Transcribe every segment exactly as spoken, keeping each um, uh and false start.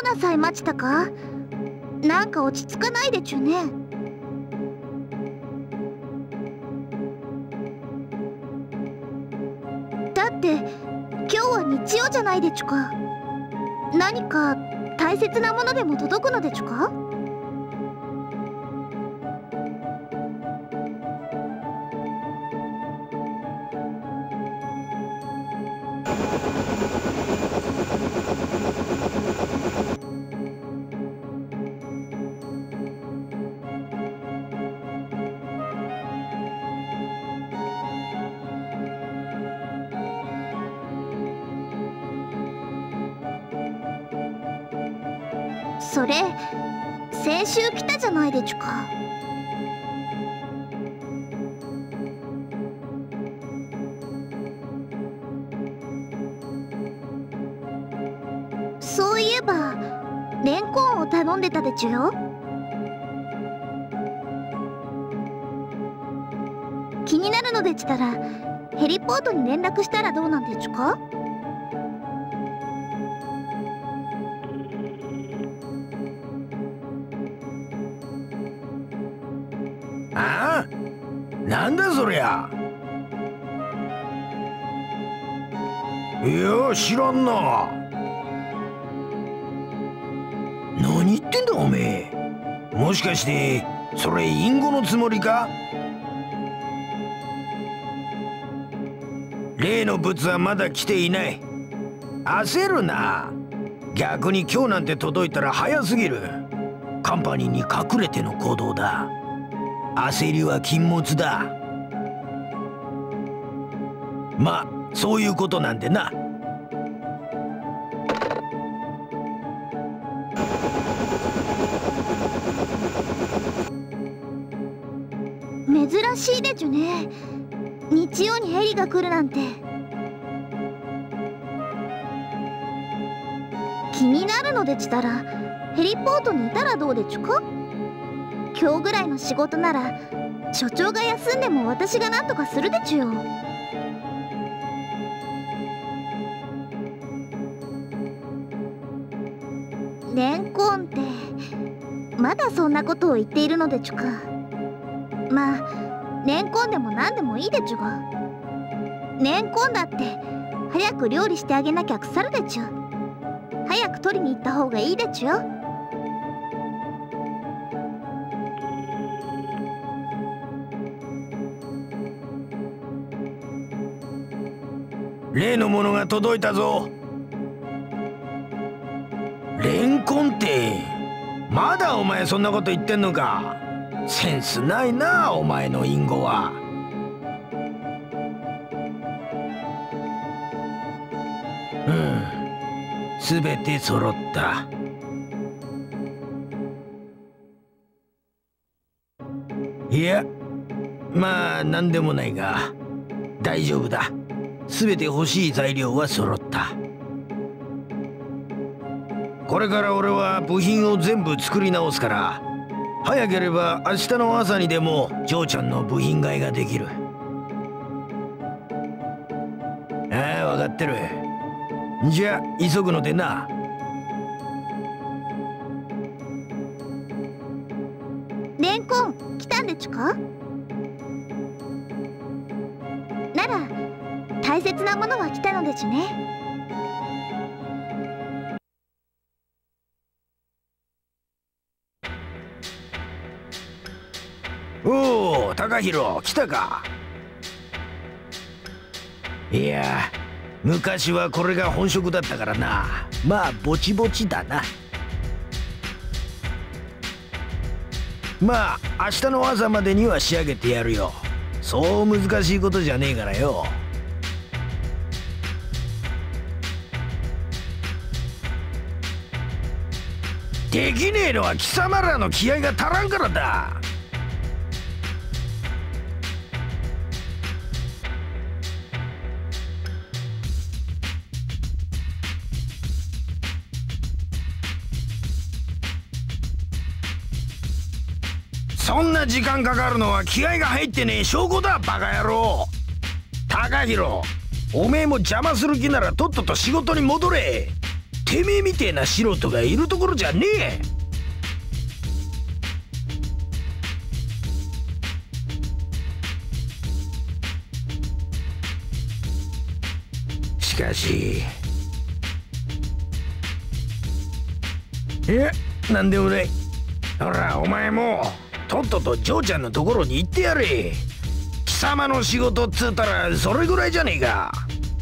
うなさいましたか？なんか落ち着かないでちゅね。だって今日は日曜じゃないでちゅか。何か大切なものでも届くのでちゅか？それ先週来たじゃないでちゅか。そういえばレンコンを頼んでたでちゅよ。気になるのでちたらヘリポートに連絡したらどうなんでちゅか？ ああ、なんだそりゃ。いや、知らんな。何言ってんだおめえ。もしかしてそれ隠語のつもりか？例の物はまだ来ていない。焦るな。逆に今日なんて届いたら早すぎる。カンパニーに隠れての行動だ。焦りは禁物だ。まあそういうことなんでな。 珍しいでちゅね。日曜にヘリが来るなんて。気になるのでちたらヘリポートにいたらどうでちゅか？今日ぐらいの仕事なら所長が休んでも私が何とかするでちゅよ。レンコンってまだそんなことを言っているのでちゅか。まあレンコンでも何でもいいでちゅが、レンコンだって早く料理してあげなきゃ腐るでちゅ。早く取りに行った方がいいでちゅよ。 例のものが届いたぞ。レンコンってまだお前そんなこと言ってんのか。センスないなお前の隠語は。うん、すべて揃った。いや、まあ何でもないが大丈夫だ。すべて欲しい材料は揃った。これから俺は部品を全部作り直すから、早ければ明日の朝にでもジョーちゃんの部品買いができる。ああ、分かってる。じゃあ急ぐのでな。 レンコン来たんでちゅか？なら大切なものは来たのでちゅね。 おお、高弘来たか。いや、昔はこれが本職だったからな。まあぼちぼちだな。まあ明日の朝までには仕上げてやるよ。そう難しいことじゃねえからよ。できねえのは貴様らの気合が足らんからだ。そんな時間かかるのは気合が入ってねえ証拠だ、バカ野郎。高弘、おめえも邪魔する気ならとっとと仕事に戻れ。 てめえみてえな素人がいるところじゃねえ。しかし、いや、なんでもない。ほら、お前もとっとと嬢ちゃんのところに行ってやれ。貴様の仕事っつったらそれぐらいじゃねえか。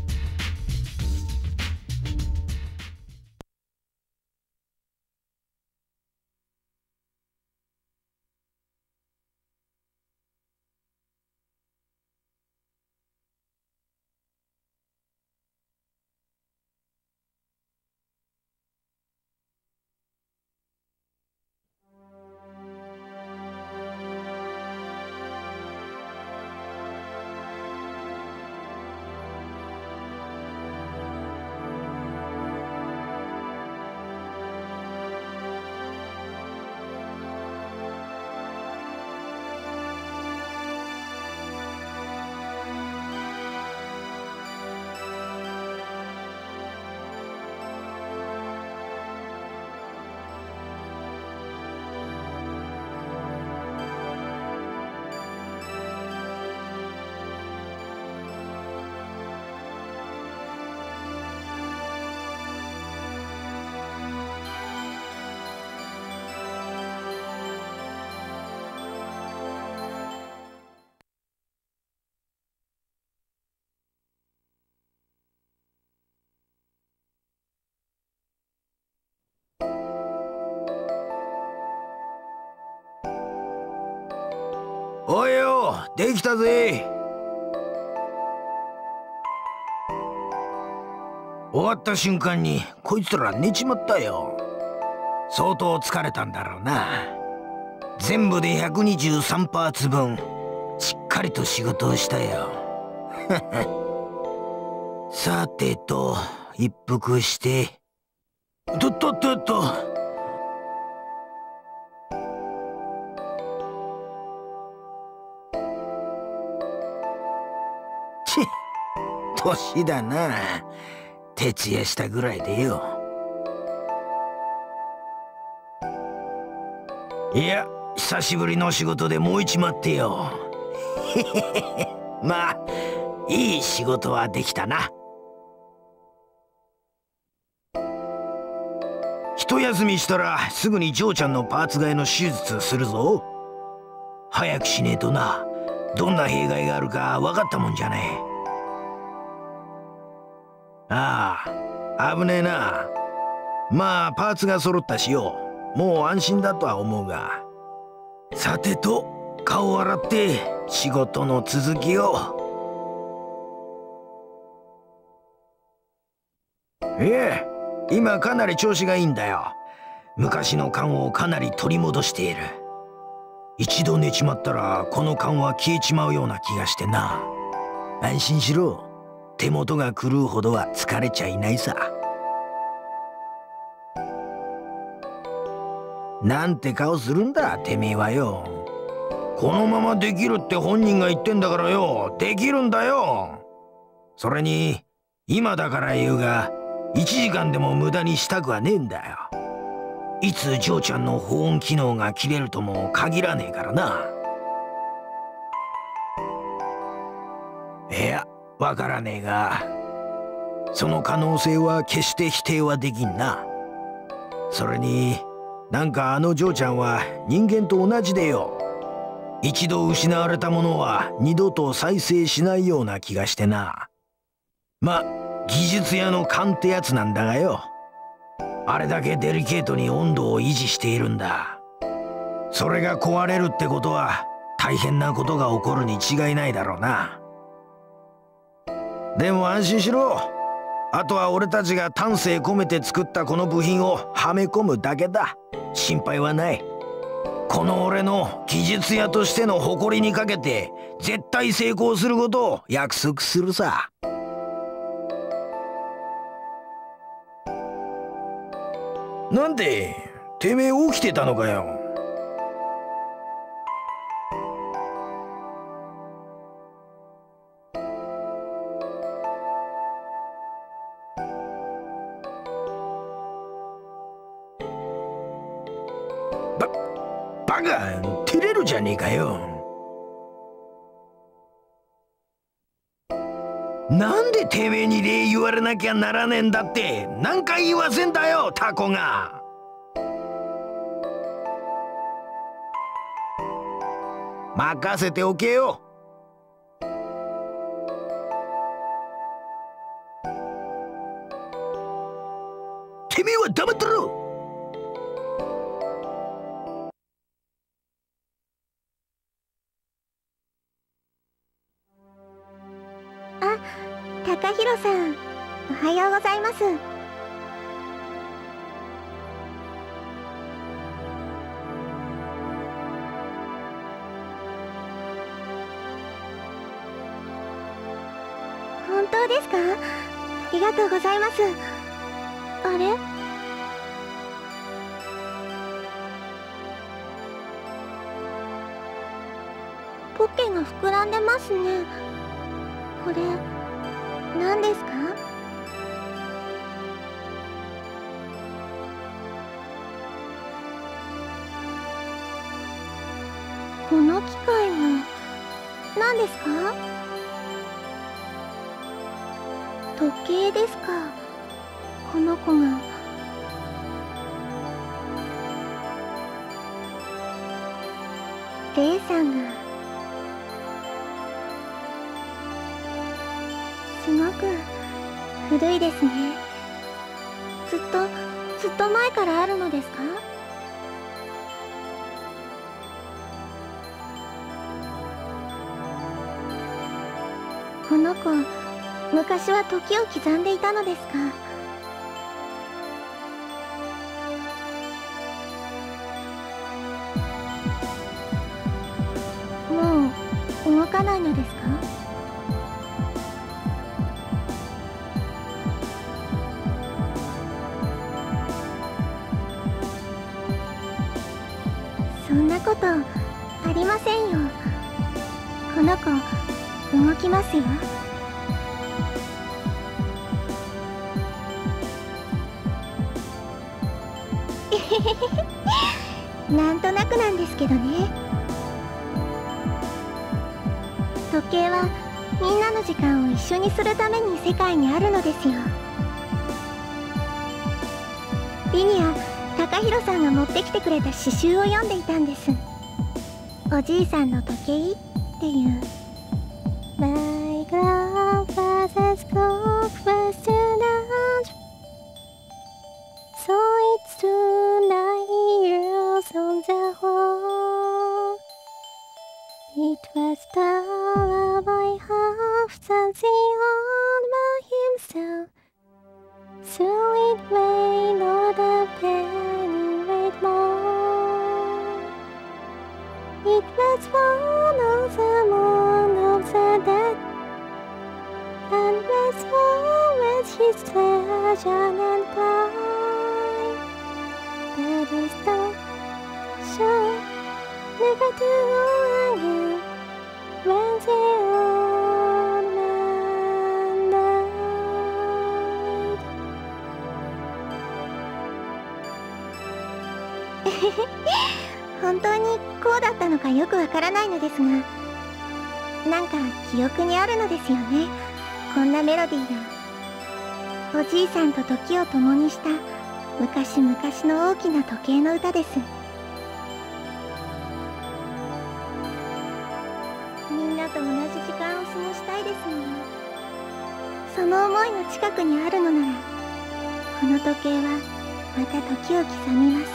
おいよ、できたぜ。終わった瞬間にこいつら寝ちまったよ。相当疲れたんだろうな。全部でひゃくにじゅうさんパーツ分しっかりと仕事をしたよ。さてと、一服してとっとっとっと。ちっ、年だな。徹夜したぐらいでよ。いや、久しぶりの仕事で燃えちまってよ。まあ、いい仕事はできたな。一休みしたらすぐに嬢ちゃんのパーツ替えの手術するぞ。早くしねえとな。どんな弊害があるか分かったもんじゃねえ。ああ、危ねえな。まあパーツが揃ったしよ。もう安心だとは思うが。さてと、顔を洗って仕事の続きを。ええ、今かなり調子がいいんだよ。昔の勘をかなり取り戻している。一度寝ちまったらこの勘は消えちまうような気がしてな。安心しろ。手元が狂うほどは疲れちゃいないさ。なんて顔するんだてめえはよ。このままできるって本人が言ってんだからよ。できるんだよ。それに今だから言うが、いちじかんでも無駄にしたくはねえんだよ。いつ嬢ちゃんの保温機能が切れるとも限らねえからな。いや、わからねえが、その可能性は決して否定はできんな。それになんかあの嬢ちゃんは人間と同じでよ。一度失われたものは二度と再生しないような気がしてな。ま、技術屋の勘ってやつなんだがよ。あれだけデリケートに温度を維持しているんだ。それが壊れるってことは大変なことが起こるに違いないだろうな。でも安心しろ。あとは俺たちが丹精込めて作ったこの部品をはめ込むだけだ。心配はない。この俺の技術屋としての誇りにかけて絶対成功することを約束するさ。なんでてめえ起きてたのかよ。 バカ、照れるじゃねえかよ。なんでてめえに礼言われなきゃならねえんだって何回言わせんだよ、タコが。任せておけよ。てめえは黙ってろ。 あ、高弘さん、おはようございます。本当ですか？ありがとうございます。あれ？ポッケが膨らんでますね。これ何ですか？この機械は何ですか？時計ですか？この子が。レイさんがすごく古いですね。ずっとずっと前からあるのですか？この子、昔は時を刻んでいたのですか？もう動かないのですか？そんなことありませんよ。この子動きますよ。なんとなくなんですけどね。時計はみんなの時間を一緒にするために世界にあるのですよ。リニア、高弘さんが持ってきてくれた詩集を読んでいたんです。おじいさんの時計っていう。My grandfather's clock was too large, so it's two nine years on the wall. It was done by half the old man himself, so it may not a penny weight more. It was one of the moon of the dead, and was always his treasure and pride. That is the show, never to go again, when the old man died. 本当にこうだったのかよくわからないのですが、なんか記憶にあるのですよね、こんなメロディーが。おじいさんと時を共にした昔々の大きな時計の歌です。みんなと同じ時間を過ごしたいですもの。その思いが近くにあるのなら、この時計はまた時を刻みます。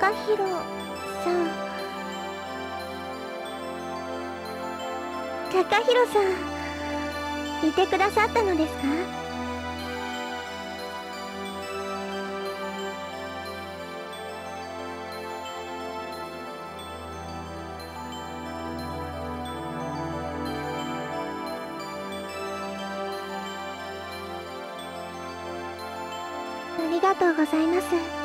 高弘さん。高弘さん、いてくださったのですか？ありがとうございます。